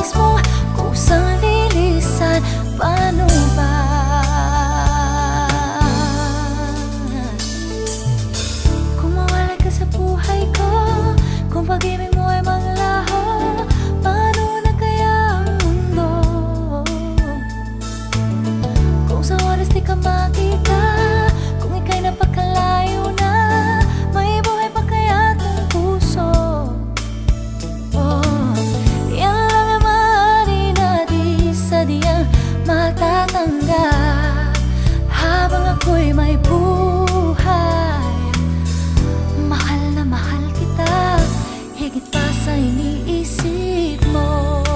mismong kusang lilisan. Paano ba? Kung mawalay ka sa buhay ko, kung pag-ibig mo ay maglaho, paano na kaya ang mundo? Kung sa oras di ka makita, kung ika'y napakalayo na, may buhay pa kaya itong puso? Oh, yan lang ang maaari na di sadyang matatanggap habang ako'y may buhay. Mahal na mahal kita, higit pa sa iniisip mo.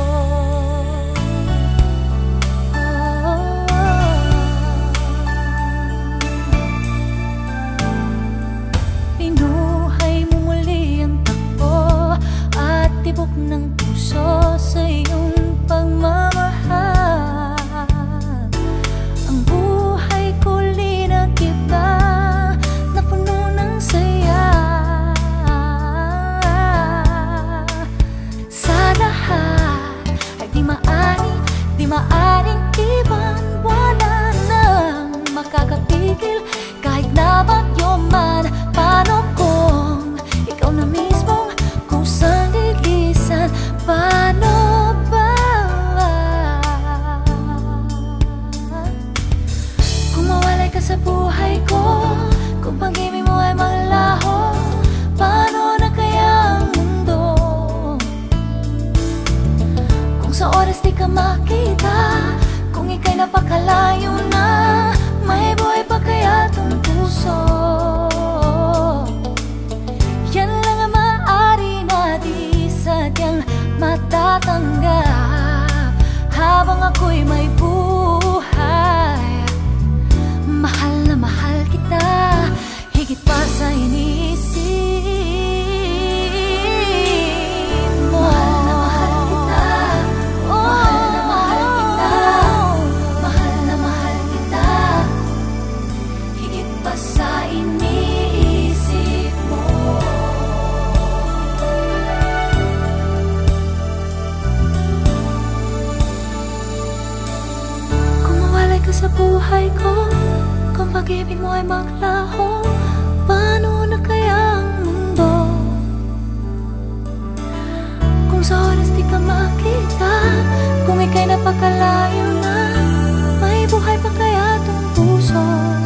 Pinuhay mo muli ang takbo at tibok ng puso sa iyong pagmamahal. Ang buhay ko linagiba na puno ng saya. Sa lahat ay di maaring iwan. Wala nang makakapigil kahit na bagyo man. Paano kung ikaw na mismong kusang lilisan? Paano ba? Kung mawalay ka sa buhay ko, kung pag-ibig mo ay maglaho, paano na kaya ang mundo? Kung sa oras di ka makita, kung ika'y napakalayo na, may buhay pa kaya itong puso? Yan lang ang maaari na di sadyang matatanggap habang ako'y may buhay. Mahal na mahal kita, higit pa sa iniisip mo. Mahal na mahal kita, mahal na mahal kita, mahal na mahal kita, higit pa sa iniisip mo. Kung mawalay ka sa buhay ko, kung pag-ibig mo ay maglaho, paano na kaya ang mundo? Kung sa oras di ka makita, kung ika'y napakalayo na, may buhay pa kaya itong puso?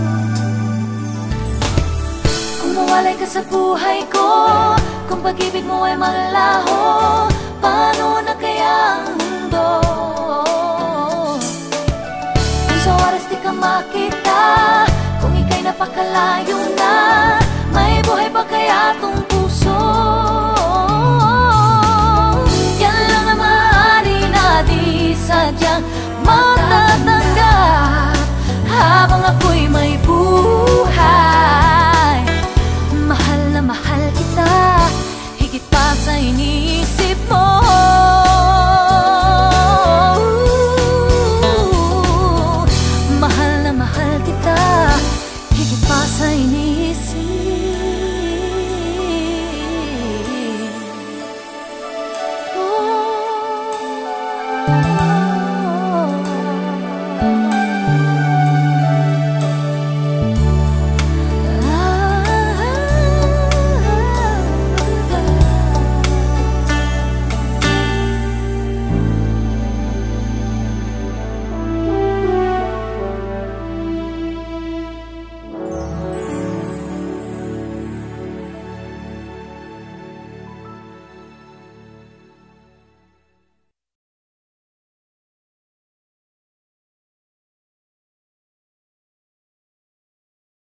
Kung mawalay ka sa buhay ko, kung pag-ibig mo ay maglaho, paano na kaya ang mundo? Kung sa oras di ka makita, kung ika'y napakalayo na, may buhay pa kaya itong puso? Yan lang ang maaari na di sadyang matatanggap habang ako'y may buhay. Mahal na mahal kita, higit pa sa iniisip mo. Mahal na mahal kita, higit pa sa iniisip mo.